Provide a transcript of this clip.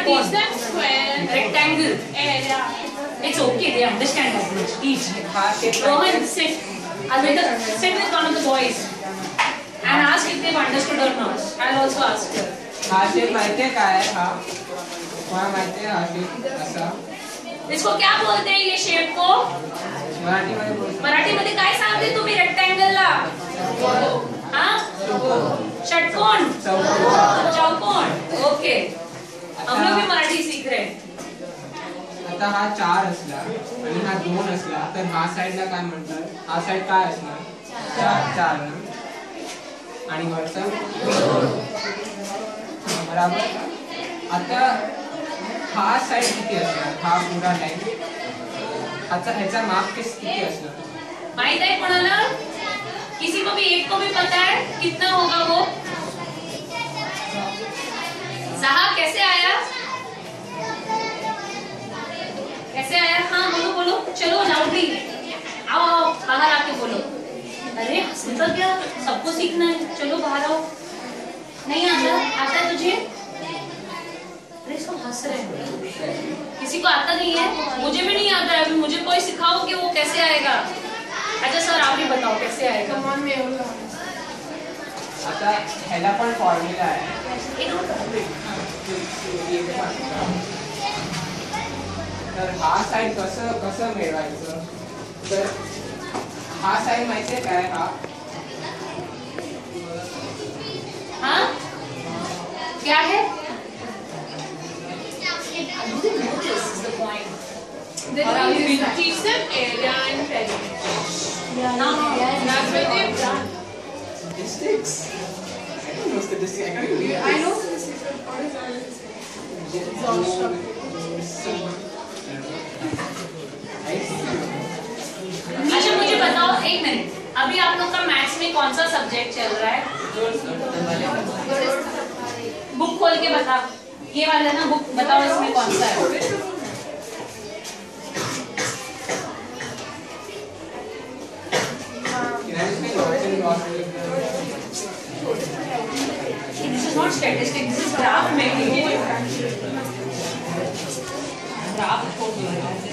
Teach them square. Rectangle. Area. It's okay. They understand that much. Teach. Heart shape. Rohan, sit. Sit with one of the boys and ask if they've understood or not. I'll also ask her. Heart shape माहिती आहे काय हा माहिती आहे heart shape असा इसको क्या बोलते हैं ये शेप को? मराठीमध्ये बोलतो मराठीमध्ये काय सांगते तुम्ही रेक्टँगलला? हाँ? षटकोण. चौकोन. ओके. हम लोग भी मराठी सीख रहे हैं. आता हा 4 असला आणि हा 2 असला तर हा साइडला काय म्हणतात? हा साइड काय असणार? 4 ना आणि वरचा बराबर. आता हा साइड किती असणार? हा पूरा लाइन ह्याचा माप किती असणार? माहित है कोणाला? किसी को भी एक को भी पता है कितना होगा वो? जहा कैसे आया? कैसे आया? हाँ बोलो बोलो. चलो लाउडली. आओ आओ बाहर आके बोलो. अरे हंसता क्या? सबको सीखना है. चलो बाहर आओ. नहीं आता? आता है तुझे? अरे इसको हंस रहे हैं. किसी को आता नहीं है? मुझे भी नहीं आता है. अभी मुझे कोई सिखाओ कि वो कैसे आएगा. अच्छा सर आप ही बताओ कैसे आएगा. आता ह्याला पण फॉर्म्युला आहे. तर हा साइड कसं मिळवायचं? तर हा साइड माहिती आहे काय? हाँ क्या है? Then you teach them area and perimeter. No. That's what they've done. Statistics. I don't know statistics. I know statistics, but what is all this? It's all structure. अच्छा मुझे बताओ एक मिनट. अभी आप लोग का मैथ्स में कौन सा सब्जेक्ट चल रहा है? बुक खोल के बता. ये वाला ना बुक बताओ इसमें कौन सा है? This is not statistics. This is graph making. Graph.